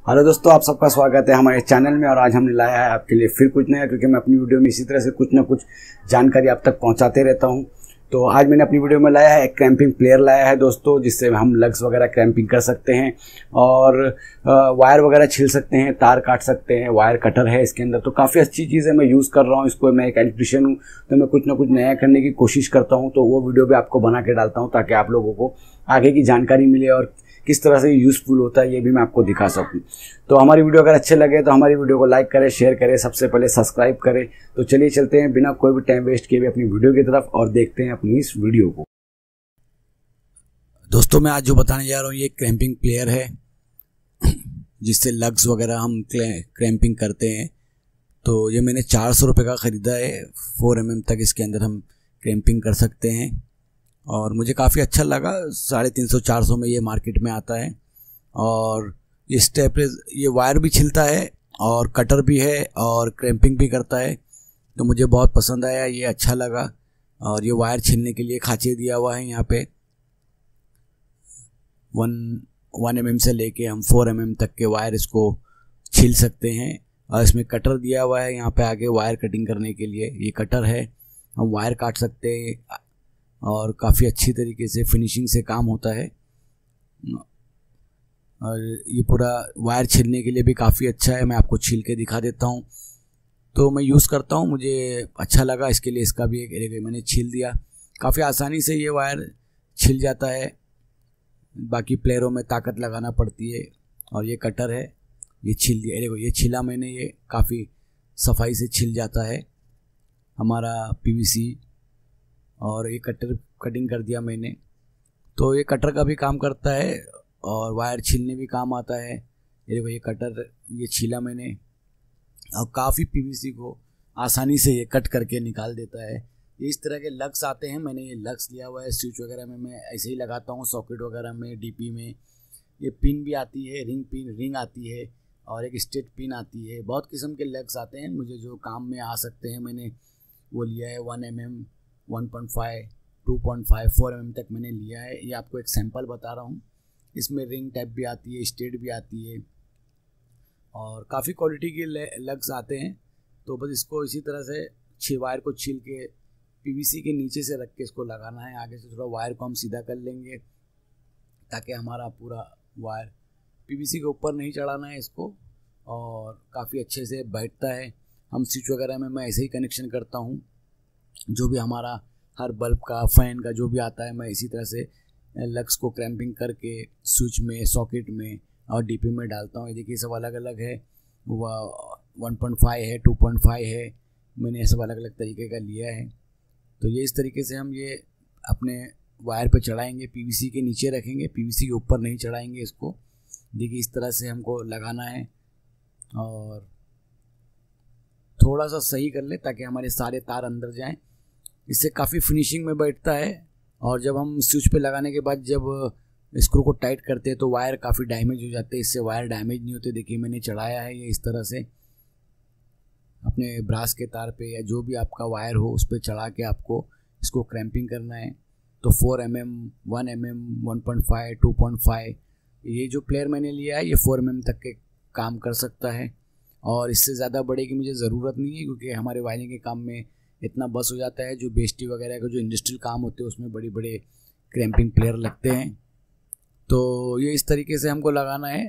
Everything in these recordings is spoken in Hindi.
हेलो दोस्तों, आप सबका स्वागत है हमारे चैनल में। और आज हमने लाया है आपके लिए फिर कुछ नया, क्योंकि मैं अपनी वीडियो में इसी तरह से कुछ ना कुछ जानकारी आप तक पहुंचाते रहता हूं। तो आज मैंने अपनी वीडियो में लाया है एक क्रैम्पिंग प्लेयर लाया है दोस्तों, जिससे हम लग्स वगैरह क्रैम्पिंग कर सकते हैं और वायर वगैरह छील सकते हैं, तार काट सकते हैं। वायर कटर है इसके अंदर, तो काफ़ी अच्छी चीज़ है। मैं यूज़ कर रहा हूँ इसको। मैं एक इलेक्ट्रिशियन हूँ, तो मैं कुछ ना कुछ नया करने की कोशिश करता हूँ। तो वो वीडियो भी आपको बना के डालता हूँ ताकि आप लोगों को आगे की जानकारी मिले और किस तरह से यूज़फुल होता है ये भी मैं आपको दिखा सकूं। तो हमारी वीडियो अगर अच्छे लगे तो हमारी वीडियो को लाइक करें, शेयर करें, सबसे पहले सब्सक्राइब करें। तो चलिए चलते हैं बिना कोई भी टाइम वेस्ट किए भी अपनी वीडियो की तरफ और देखते हैं अपनी इस वीडियो को। दोस्तों, मैं आज जो बताने जा रहा हूँ ये क्रैम्पिंग प्लेयर है, जिससे लग्स वगैरह हम क्रैम्पिंग करते हैं। तो ये मैंने 400 रुपये का ख़रीदा है। 4 mm तक इसके अंदर हम क्रैम्पिंग कर सकते हैं और मुझे काफ़ी अच्छा लगा। 350-400 में ये मार्केट में आता है और ये स्टेप ये वायर भी छिलता है और कटर भी है और क्रैम्पिंग भी करता है। तो मुझे बहुत पसंद आया, ये अच्छा लगा। और ये वायर छिलने के लिए खांचे दिया हुआ है यहाँ पे। 1 mm से लेके हम 4 mm तक के वायर इसको छील सकते हैं। और इसमें कटर दिया हुआ है यहाँ पे आगे वायर कटिंग करने के लिए। ये कटर है, हम वायर काट सकते हैं और काफ़ी अच्छी तरीके से फिनिशिंग से काम होता है। और ये पूरा वायर छीलने के लिए भी काफ़ी अच्छा है। मैं आपको छील के दिखा देता हूँ। तो मैं यूज़ करता हूँ, मुझे अच्छा लगा, इसके लिए इसका भी एक मैंने छील दिया। काफ़ी आसानी से ये वायर छिल जाता है। बाकी प्लेयरों में ताकत लगाना पड़ती है। और ये कटर है, ये छिल दिया। देखो ये छिला मैंने, ये काफ़ी सफाई से छिल जाता है हमारा पीवीसी। और ये कटिंग कर दिया मैंने। तो ये कटर का भी काम करता है और वायर छीलने भी काम आता है। ये देखो ये कटर, ये छीला मैंने और काफ़ी पीवीसी को आसानी से ये कट करके निकाल देता है। ये इस तरह के लग्स आते हैं। मैंने ये लग्स लिया हुआ है। स्विच वगैरह में मैं ऐसे ही लगाता हूँ, सॉकेट वगैरह में, डीपी में। ये पिन भी आती है, रिंग आती है और एक स्ट्रेट पिन आती है। बहुत किस्म के लग्स आते हैं मुझे जो काम में आ सकते हैं। मैंने वो लिया है 1 mm, 1.5, 2.5, 4 mm तक मैंने लिया है। ये आपको एक सैंपल बता रहा हूँ। इसमें रिंग टाइप भी आती है, स्ट्रेट भी आती है और काफ़ी क्वालिटी के लग्स आते हैं। तो बस इसको इसी तरह से वायर को छील के पीवीसी के नीचे से रख के इसको लगाना है। आगे से थोड़ा वायर को हम सीधा कर लेंगे ताकि हमारा पूरा वायर पीवीसी के ऊपर नहीं चढ़ाना है इसको। और काफ़ी अच्छे से बैठता है। हम स्विच वगैरह में मैं ऐसे ही कनेक्शन करता हूँ। जो भी हमारा हर बल्ब का, फैन का जो भी आता है, मैं इसी तरह से लग्स को क्रैम्पिंग करके स्विच में, सॉकेट में और डीपी में डालता हूँ। ये देखिए सब अलग अलग है। वह 1.5 है, 2.5 है। मैंने सब अलग अलग तरीके का लिया है। तो ये इस तरीके से हम ये अपने वायर पे चढ़ाएंगे, पीवीसी के नीचे रखेंगे, पीवीसी के ऊपर नहीं चढ़ाएंगे इसको। देखिए इस तरह से हमको लगाना है और थोड़ा सा सही कर ले ताकि हमारे सारे तार अंदर जाएं। इससे काफ़ी फिनिशिंग में बैठता है। और जब हम स्विच पे लगाने के बाद जब स्क्रू को टाइट करते हैं तो वायर काफ़ी डैमेज हो जाते हैं। इससे वायर डैमेज नहीं होते। देखिए मैंने चढ़ाया है ये इस तरह से अपने ब्रास के तार पे या जो भी आपका वायर हो उस पर चढ़ा के आपको इसको क्रैम्पिंग करना है। तो 4 mm, 1 mm, 1.5, 2.5, ये जो प्लेयर मैंने लिया है ये 4 mm तक के काम कर सकता है। और इससे ज़्यादा बड़े की मुझे ज़रूरत नहीं है, क्योंकि हमारे वायरिंग के काम में इतना बस हो जाता है। जो बेस्टी वगैरह का जो इंडस्ट्रियल काम होते हैं उसमें बड़े बड़े क्रैम्पिंग प्लेयर लगते हैं। तो ये इस तरीके से हमको लगाना है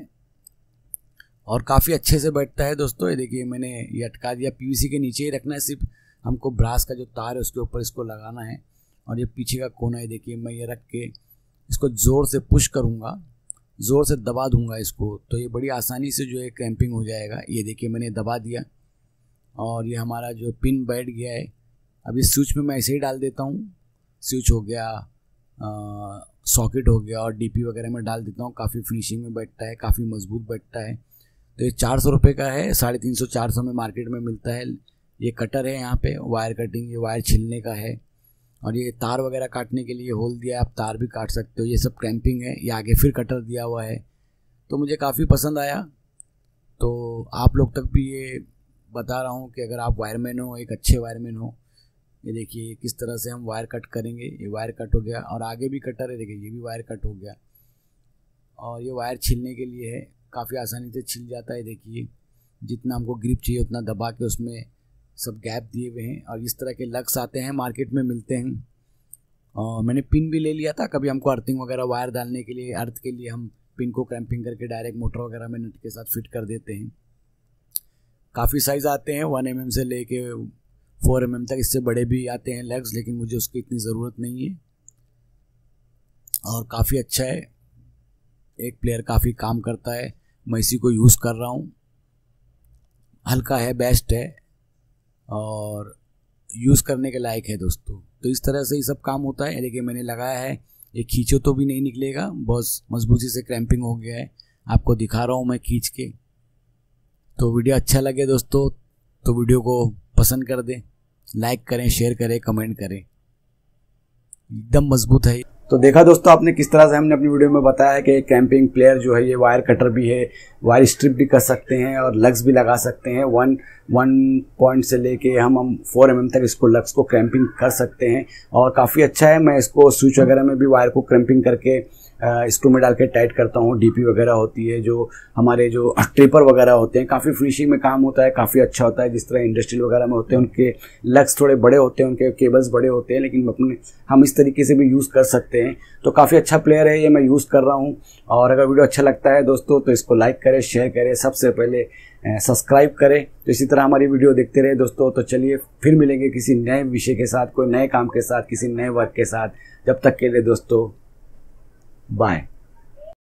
और काफ़ी अच्छे से बैठता है दोस्तों। ये देखिए मैंने ये अटका दिया। पीवीसी के नीचे ही रखना है, सिर्फ हमको ब्रास का जो तार है उसके ऊपर इसको लगाना है। और ये पीछे का कोना है, देखिए मैं ये रख के इसको ज़ोर से पुश करूँगा, ज़ोर से दबा दूंगा इसको, तो ये बड़ी आसानी से जो है क्रैम्पिंग हो जाएगा। ये देखिए मैंने दबा दिया और ये हमारा जो पिन बैठ गया है। अभी स्विच में मैं ऐसे ही डाल देता हूँ। स्विच हो गया, सॉकेट हो गया और डीपी वगैरह में डाल देता हूँ। काफ़ी फिनिशिंग में बैठता है, काफ़ी मजबूत बैठता है। तो ये 400 रुपये का है। 350-400 में मार्केट में मिलता है। ये कटर है यहाँ पे वायर कटिंग, ये वायर छिलने का है। और ये तार वगैरह काटने के लिए होल दिया है, आप तार भी काट सकते हो। ये सब क्रैम्पिंग है। ये आगे फिर कटर दिया हुआ है। तो मुझे काफ़ी पसंद आया। तो आप लोग तक भी ये बता रहा हूँ कि अगर आप वायरमैन हो, एक अच्छे वायरमैन हो, ये देखिए किस तरह से हम वायर कट करेंगे। ये वायर कट हो गया और आगे भी कटर है, देखिए ये भी वायर कट हो गया। और ये वायर छीलने के लिए है। काफ़ी आसानी से छिल जाता है। देखिए जितना हमको ग्रिप चाहिए उतना दबा के उसमें सब गैप दिए हुए हैं। और इस तरह के लग्स आते हैं, मार्केट में मिलते हैं। और मैंने पिन भी ले लिया था, कभी हमको अर्थिंग वगैरह वायर डालने के लिए, अर्थ के लिए हम पिन को क्रैम्पिंग करके डायरेक्ट मोटर वगैरह में नट के साथ फिट कर देते हैं। काफ़ी साइज़ आते हैं, 1 mm से लेके 4 mm तक, इससे बड़े भी आते हैं लग्स, लेकिन मुझे उसकी इतनी ज़रूरत नहीं है। और काफ़ी अच्छा है, एक प्लेयर काफ़ी काम करता है, मैं इसी को यूज़ कर रहा हूँ। हल्का है, बेस्ट है और यूज़ करने के लायक है दोस्तों। तो इस तरह से ही सब काम होता है। देखिए मैंने लगाया है, ये खींचो तो भी नहीं निकलेगा, बहुत मजबूती से क्रैम्पिंग हो गया है। आपको दिखा रहा हूँ मैं खींच के। तो वीडियो अच्छा लगे दोस्तों तो वीडियो को पसंद कर दें, लाइक करें, शेयर करें, कमेंट करें। एकदम मजबूत है। तो देखा दोस्तों आपने किस तरह से हमने अपनी वीडियो में बताया कि कैंपिंग प्लेयर जो है ये वायर कटर भी है, वायर स्ट्रिप भी कर सकते हैं और लग्स भी लगा सकते हैं। 1 पॉइंट से लेके हम 4 mm तक इसको लग्स को क्रैम्पिंग कर सकते हैं और काफ़ी अच्छा है। मैं इसको स्विच वगैरह में भी वायर को क्रैम्पिंग करके स्क्रू में डाल के टाइट करता हूँ। डीपी वगैरह होती है, जो हमारे जो ट्रिपर वगैरह होते हैं, काफ़ी फिनिशिंग में काम होता है, काफ़ी अच्छा होता है। जिस तरह इंडस्ट्रियल वगैरह में होते हैं उनके लग्स थोड़े बड़े होते हैं, उनके केबल्स बड़े होते हैं, लेकिन हम इस तरीके से भी यूज़ कर सकते हैं। तो काफ़ी अच्छा प्लेयर है ये, मैं यूज़ कर रहा हूँ। और अगर वीडियो अच्छा लगता है दोस्तों तो इसको लाइक करें, शेयर करें, सबसे पहले सब्सक्राइब करें। तो इसी तरह हमारी वीडियो देखते रहे दोस्तों। तो चलिए फिर मिलेंगे किसी नए विषय के साथ, कोई नए काम के साथ, किसी नए वर्क के साथ। जब तक के लिए दोस्तों बाय।